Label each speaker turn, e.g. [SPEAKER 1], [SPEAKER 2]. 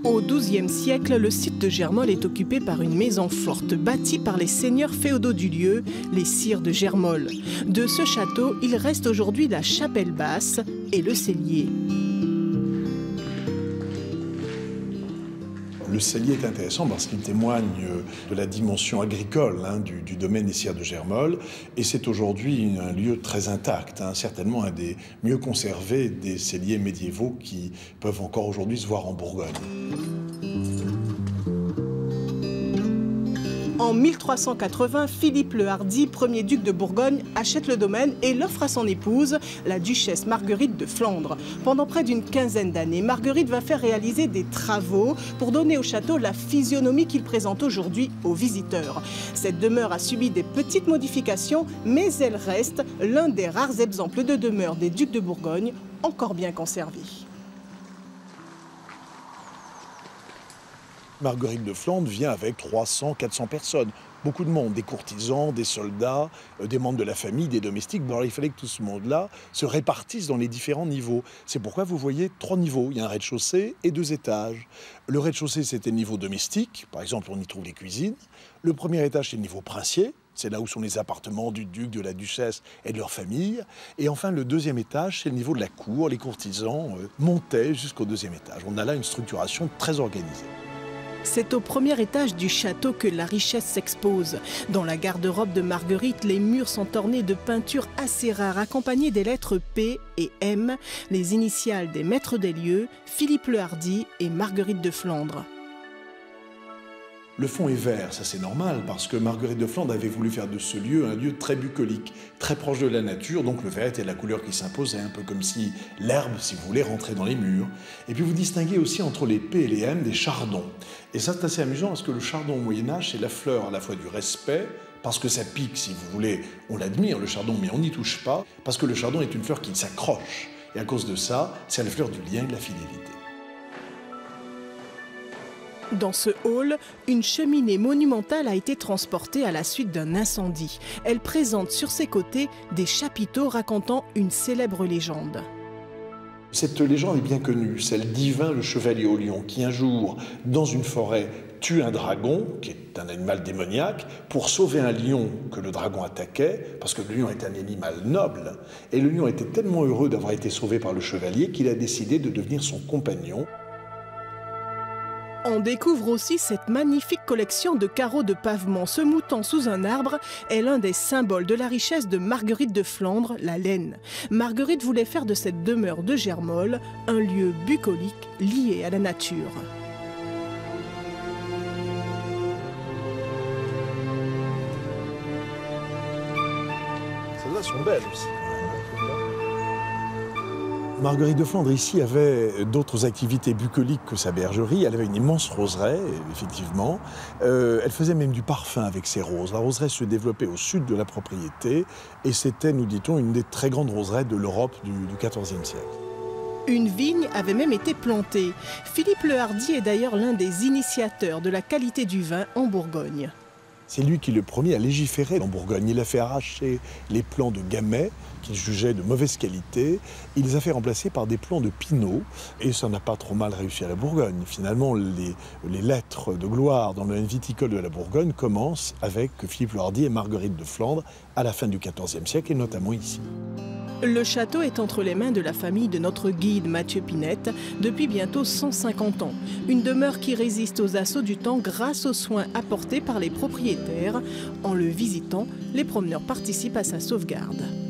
[SPEAKER 1] Au XIIe siècle, le site de Germolles est occupé par une maison forte bâtie par les seigneurs féodaux du lieu, les sires de Germolles. De ce château, il reste aujourd'hui la chapelle basse et le cellier.
[SPEAKER 2] Le cellier est intéressant parce qu'il témoigne de la dimension agricole du domaine des sires de Germolles. Et c'est aujourd'hui un lieu très intact, certainement un des mieux conservés des celliers médiévaux qui peuvent encore aujourd'hui se voir en Bourgogne.
[SPEAKER 1] En 1380, Philippe le Hardi, premier duc de Bourgogne, achète le domaine et l'offre à son épouse, la duchesse Marguerite de Flandre. Pendant près d'une quinzaine d'années, Marguerite va faire réaliser des travaux pour donner au château la physionomie qu'il présente aujourd'hui aux visiteurs. Cette demeure a subi des petites modifications, mais elle reste l'un des rares exemples de demeure des ducs de Bourgogne encore bien conservés.
[SPEAKER 2] Marguerite de Flandre vient avec 300, 400 personnes. Beaucoup de monde, des courtisans, des soldats, des membres de la famille, des domestiques. Alors il fallait que tout ce monde-là se répartisse dans les différents niveaux. C'est pourquoi vous voyez 3 niveaux. Il y a un rez-de-chaussée et 2 étages. Le rez-de-chaussée, c'était le niveau domestique. Par exemple, on y trouve les cuisines. Le premier étage, c'est le niveau princier. C'est là où sont les appartements du duc, de la duchesse et de leur famille. Et enfin, le deuxième étage, c'est le niveau de la cour. Les courtisans montaient jusqu'au 2e étage. On a là une structuration très organisée.
[SPEAKER 1] C'est au premier étage du château que la richesse s'expose. Dans la garde-robe de Marguerite, les murs sont ornés de peintures assez rares, accompagnées des lettres P et M, les initiales des maîtres des lieux, Philippe le Hardi et Marguerite de Flandre.
[SPEAKER 2] Le fond est vert, ça c'est normal, parce que Marguerite de Flandre avait voulu faire de ce lieu un lieu très bucolique, très proche de la nature, donc le vert était la couleur qui s'imposait, un peu comme si l'herbe, si vous voulez, rentrait dans les murs. Et puis vous distinguez aussi entre les P et les M des chardons. Et ça c'est assez amusant, parce que le chardon au Moyen-Âge, c'est la fleur à la fois du respect, parce que ça pique, si vous voulez, on l'admire le chardon, mais on n'y touche pas, parce que le chardon est une fleur qui s'accroche. Et à cause de ça, c'est la fleur du lien et de la fidélité.
[SPEAKER 1] Dans ce hall, une cheminée monumentale a été transportée à la suite d'un incendie. Elle présente sur ses côtés des chapiteaux racontant une célèbre légende.
[SPEAKER 2] Cette légende est bien connue, celle d'Yvain le chevalier au lion, qui un jour, dans une forêt, tue un dragon, qui est un animal démoniaque, pour sauver un lion que le dragon attaquait, parce que le lion est un animal noble. Et le lion était tellement heureux d'avoir été sauvé par le chevalier qu'il a décidé de devenir son compagnon.
[SPEAKER 1] On découvre aussi cette magnifique collection de carreaux de pavement se moutant sous un arbre est l'un des symboles de la richesse de Marguerite de Flandre, la laine. Marguerite voulait faire de cette demeure de Germolles un lieu bucolique lié à la nature.
[SPEAKER 2] Celles-là sont belles aussi. Marguerite de Flandre, ici, avait d'autres activités bucoliques que sa bergerie. Elle avait une immense roseraie, effectivement. Elle faisait même du parfum avec ses roses. La roseraie se développait au sud de la propriété et c'était, nous dit-on, une des très grandes roseraies de l'Europe du XIVe siècle.
[SPEAKER 1] Une vigne avait même été plantée. Philippe le Hardi est d'ailleurs l'un des initiateurs de la qualité du vin en Bourgogne.
[SPEAKER 2] C'est lui qui est le premier à légiférer en Bourgogne. Il a fait arracher les plants de Gamay, qu'il jugeait de mauvaise qualité. Il les a fait remplacer par des plants de Pinot. Et ça n'a pas trop mal réussi à la Bourgogne. Finalement, les lettres de gloire dans le domaine viticole de la Bourgogne commencent avec Philippe le Hardi et Marguerite de Flandre à la fin du XIVe siècle, et notamment ici.
[SPEAKER 1] Le château est entre les mains de la famille de notre guide Mathieu Pinette depuis bientôt 150 ans. Une demeure qui résiste aux assauts du temps grâce aux soins apportés par les propriétaires. En le visitant, les promeneurs participent à sa sauvegarde.